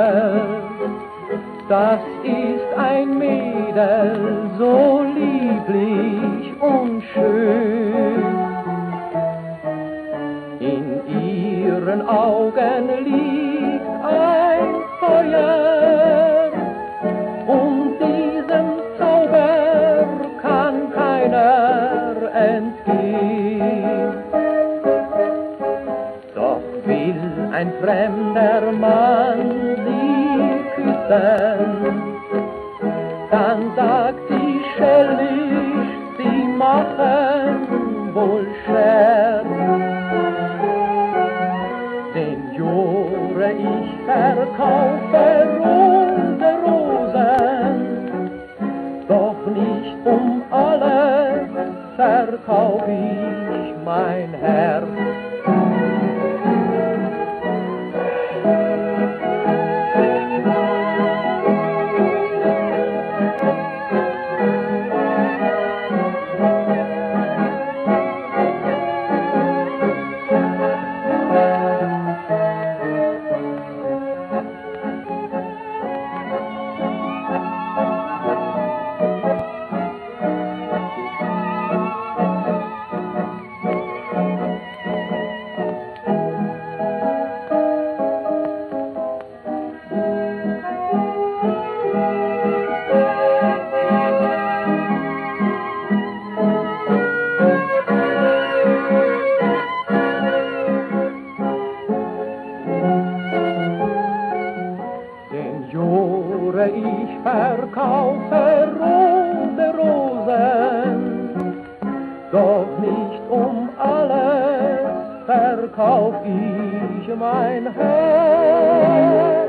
Mädel, das ist ein Mädel, so lieblich und schön. In ihren Augen liegt ein Feuer, und diesem Zauber kann keiner entgehen. Doch will ein fremder Mann sie küssen, dann sagt sie schelmisch, sie machen wohl Scherz. Signore, ich verkaufe rote Rosen, doch nicht um alles verkauf ich mein Herz. Signore, ich verkaufe rote Rosen, doch nicht um alles verkauf ich mein Herz.